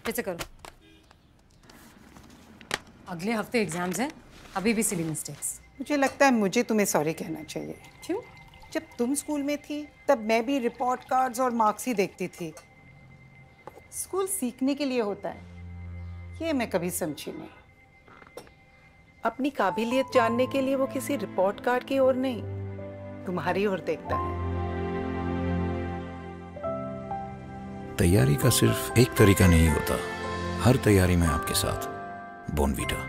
फिर से करो। अगले हफ्ते एग्जाम्स हैं, अभी भी सिली मिस्टेक्स। मुझे लगता है मुझे तुम्हें सॉरी कहना चाहिए। क्यों? जब तुम स्कूल में थी तब मैं भी रिपोर्ट कार्ड्स और मार्क्स ही देखती थी। स्कूल सीखने के लिए होता है, ये मैं कभी समझी नहीं। अपनी काबिलियत जानने के लिए वो किसी रिपोर्ट कार्ड की ओर नहीं, तुम्हारी ओर देखता है। तैयारी का सिर्फ एक तरीका नहीं होता, हर तैयारी में आपके साथ बोर्नवीटा।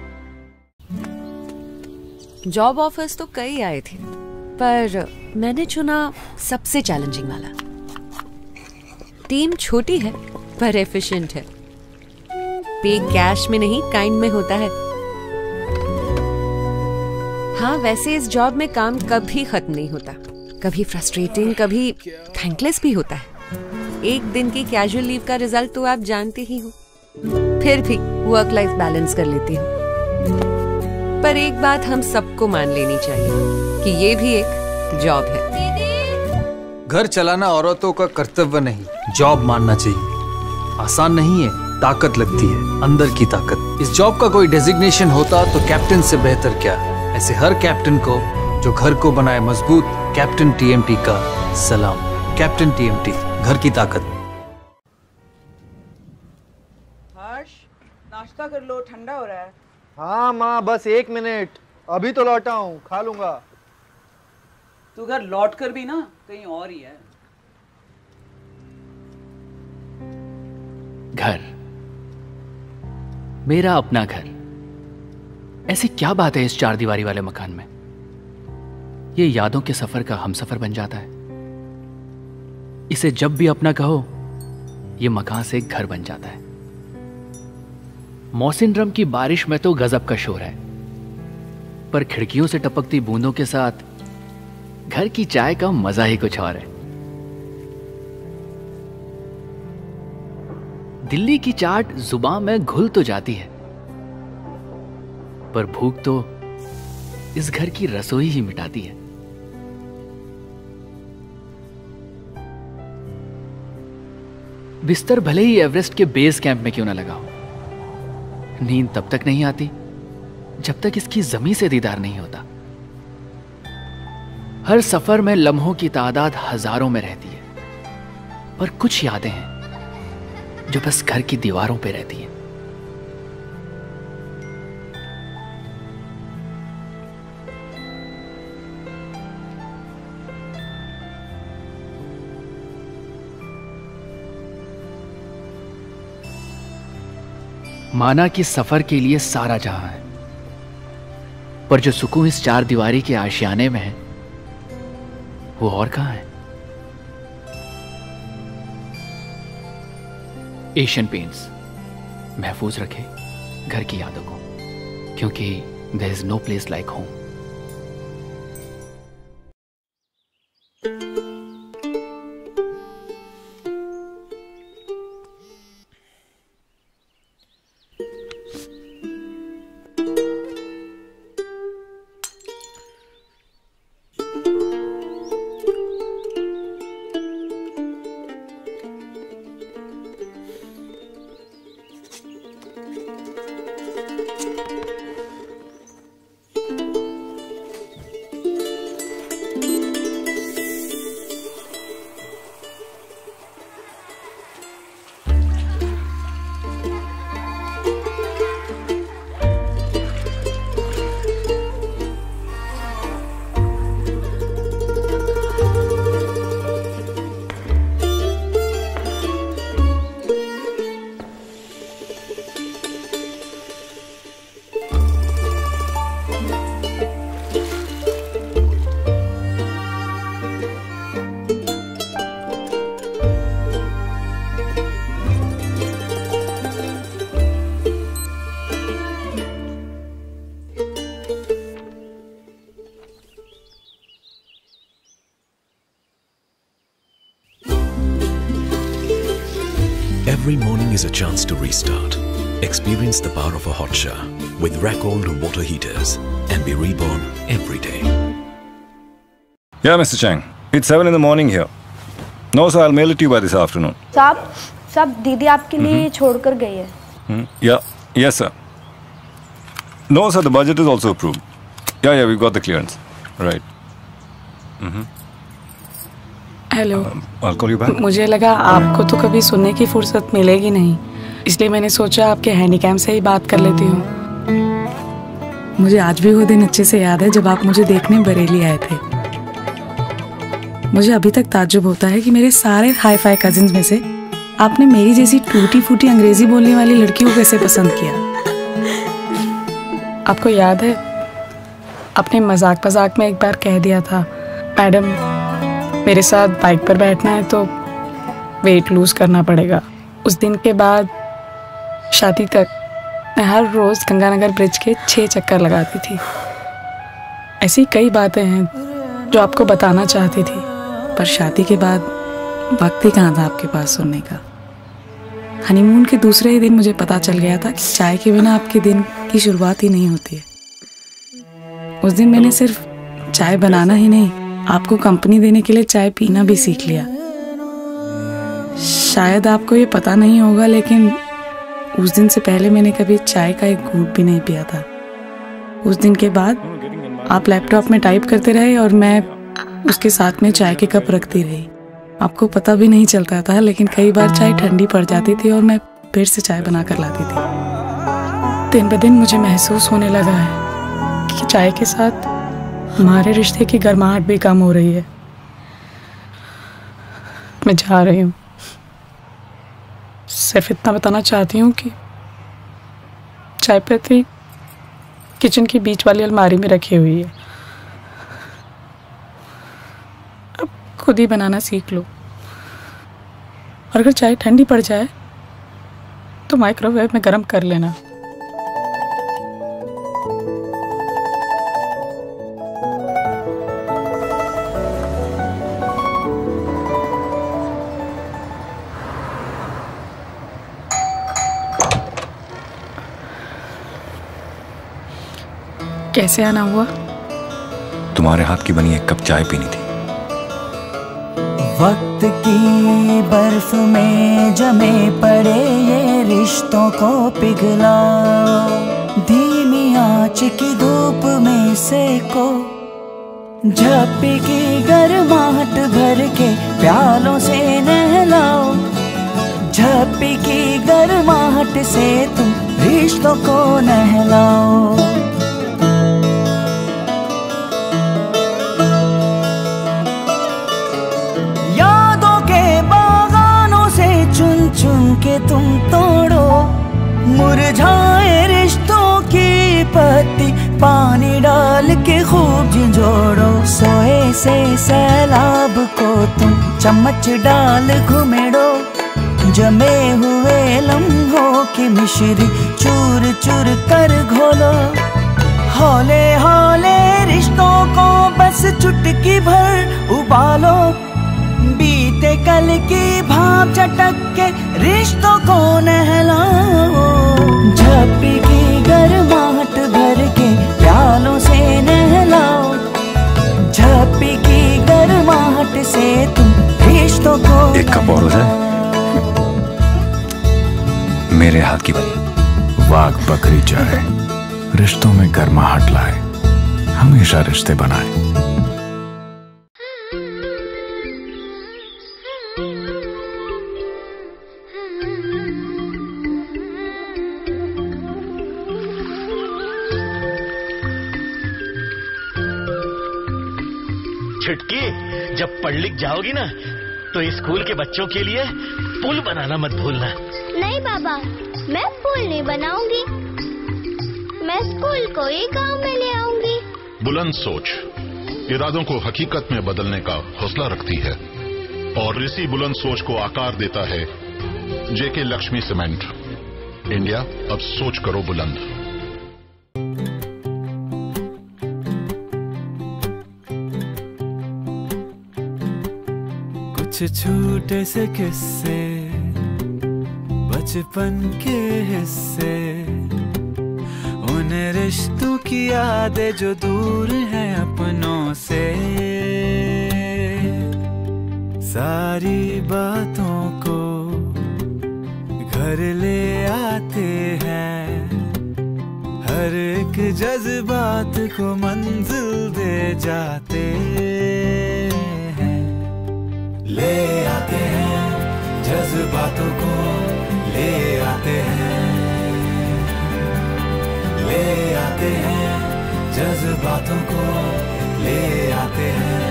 जॉब ऑफर्स तो कई आए थे, पर मैंने चुना सबसे चैलेंजिंग वाला। टीम छोटी है पर एफिशिएंट है। पे कैश में नहीं काइंड में होता है। हाँ, वैसे इस जॉब में काम कभी खत्म नहीं होता, कभी फ्रस्ट्रेटिंग, कभी थैंकलेस भी होता है। एक दिन की कैजुअल लीव का रिजल्ट तो आप जानते ही हो। फिर भी वर्क लाइफ बैलेंस कर लेती हूँ। पर एक बात हम सबको मान लेनी चाहिए कि ये भी एक जॉब है। घर चलाना औरतों का कर्तव्य नहीं, जॉब मानना चाहिए। आसान नहीं है, ताकत लगती है, अंदर की ताकत। इस जॉब का कोई डेजिग्नेशन होता तो कैप्टन से बेहतर क्या। ऐसे हर कैप्टन को जो घर को बनाए मजबूत, कैप्टन टीएमटी का सलाम। कैप्टन टीएमटी, घर की ताकत। हर्ष, नाश्ता कर लो, ठंडा हो रहा है। हाँ माँ, बस 1 मिनट, अभी तो लौटा हूँ, खा लूंगा। तू घर लौट कर भी ना कहीं और ही है। घर, मेरा अपना घर। ऐसी क्या बात है इस 4 दीवारी वाले मकान में? ये यादों के सफर का हमसफर बन जाता है। इसे जब भी अपना कहो, ये मकान से घर बन जाता है। मौसिन रम की बारिश में तो गजब का शोर है, पर खिड़कियों से टपकती बूंदों के साथ घर की चाय का मजा ही कुछ और है। दिल्ली की चाट जुबान में घुल तो जाती है, पर भूख तो इस घर की रसोई ही मिटाती है। बिस्तर भले ही एवरेस्ट के बेस कैंप में क्यों ना लगा हो, नींद तब तक नहीं आती जब तक इसकी जमीन से दीदार नहीं होता। हर सफर में लम्हों की तादाद हजारों में रहती है, पर कुछ यादें हैं जो बस घर की दीवारों पे रहती हैं। माना कि सफर के लिए सारा जहां है, पर जो सुकून इस 4 दीवारी के आशियाने में है वो और कहां है। एशियन पेंट्स महफूज रखे घर की यादों को, क्योंकि there is no place like home. Every morning is a chance to restart. Experience the power of a hot shower with Racold water heaters and be reborn every day. Yeah, Mr. Chang. It's 7 in the morning here. No, sir, I'll mail it to you by this afternoon. साहब, सब दीदी आपके लिए छोड़कर गई है। Yes sir. No sir, the budget is also approved. Yeah, we got the clearance. Right. Hello. I'll call you back. मुझे लगा आपको तो कभी सुनने की फुर्सत मिलेगी नहीं, इसलिए मैंने सोचा आपके हैंडीकैम से ही बात कर लेती हूँ। मुझे आज भी वो दिन अच्छे से याद है जब आप मुझे देखने बरेली आए थे। मुझे अभी तक ताज्जुब होता है कि मेरे सारे हाई फाई कजिन्स में से आपने मेरी जैसी टूटी फूटी अंग्रेजी बोलने वाली लड़की को कैसे पसंद किया। आपको याद है आपने मजाक मजाक में एक बार कह दिया था, मैडम मेरे साथ बाइक पर बैठना है तो वेट लूज करना पड़ेगा। उस दिन के बाद शादी तक मैं हर रोज गंगानगर ब्रिज के 6 चक्कर लगाती थी। ऐसी कई बातें हैं जो आपको बताना चाहती थी, पर शादी के बाद वक्त ही कहाँ था आपके पास सुनने का। हनीमून के दूसरे ही दिन मुझे पता चल गया था कि चाय के बिना आपके दिन की शुरुआत ही नहीं होती है। उस दिन मैंने सिर्फ चाय बनाना ही नहीं, आपको कंपनी देने के लिए चाय पीना भी सीख लिया। शायद आपको ये पता नहीं होगा, लेकिन उस दिन से पहले मैंने कभी चाय का एक घूंट भी नहीं पिया था। उस दिन के बाद आप लैपटॉप में टाइप करते रहे और मैं उसके साथ में चाय के कप रखती रही। आपको पता भी नहीं चलता था, लेकिन कई बार चाय ठंडी पड़ जाती थी और मैं फिर से चाय बना कर लाती थी। दिन ब दिन मुझे महसूस होने लगा है कि चाय के साथ हमारे रिश्ते की गर्माहट भी कम हो रही है। मैं जा रही हूँ, सिर्फ इतना बताना चाहती हूँ कि चाय पत्ती किचन की बीच वाली अलमारी में रखी हुई है। अब खुद ही बनाना सीख लो, और अगर चाय ठंडी पड़ जाए तो माइक्रोवेव में गर्म कर लेना। कैसे आना हुआ? तुम्हारे हाथ की बनी एक कप चाय पीनी थी। वक्त की बर्फ में जमे पड़े ये रिश्तों को पिघला, धीमी आंच की धूप में सेको, झप्पी की गर्माहट भर के प्यालों से नहलाओ, झप्पी की गर्माहट से तुम रिश्तों को नहलाओ। चुन के तुम तोड़ो मुरझाए रिश्तों की पत्ती, पानी डाल के खूब झिंझोड़ो, सोए से सैलाब को तुम चम्मच डाल घुमेड़ो, जमे हुए लम्हों की मिश्री चूर चूर कर घोलो, हौले हौले रिश्तों को बस चुटकी भर उबालो, बीते कल की भाप चटक के रिश्तों को नहलाओ, झप्पी की गर्माहट भर के प्यालों से नहलाओ, झप्पी की गर्माहट से तुम रिश्तों को। एक कप और हो जाए। मेरे हाथ की बनी वाघ बकरी चाय रिश्तों में गर्माहट लाए, हमेशा रिश्ते बनाए। छुटकी, जब पढ़ लिख जाओगी ना तो स्कूल के बच्चों के लिए पुल बनाना मत भूलना। नहीं बाबा, मैं पुल नहीं बनाऊंगी, मैं स्कूल को ही गांव में ले आऊंगी। बुलंद सोच इरादों को हकीकत में बदलने का हौसला रखती है, और इसी बुलंद सोच को आकार देता है जेके लक्ष्मी सीमेंट। इंडिया, अब सोच करो बुलंद। कुछ छोटे से किस्से बचपन के हिस्से, उन रिश्तों की यादें जो दूर हैं अपनों से, सारी बातों को घर ले आते हैं, हर एक जज्बात को मंजिल दे जाते हैं। ले आते हैं जज्बातों को, ले आते हैं, ले आते हैं जज्बातों को, ले आते हैं।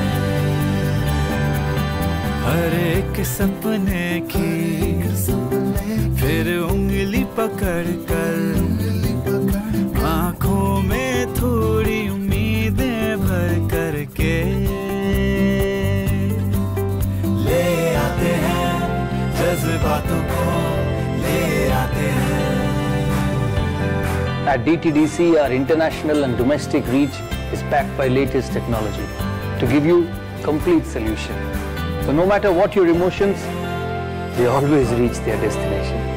हर एक सपने की फिर उंगली पकड़ कर, आंखों में थोड़ी उम्मीदें भर करके ले आते हैं जज्बातों को, ले आते हैं। At DTDC, our international and domestic reach is backed by latest technology to give you complete solution. So no matter what your emotions, they always reach their destination.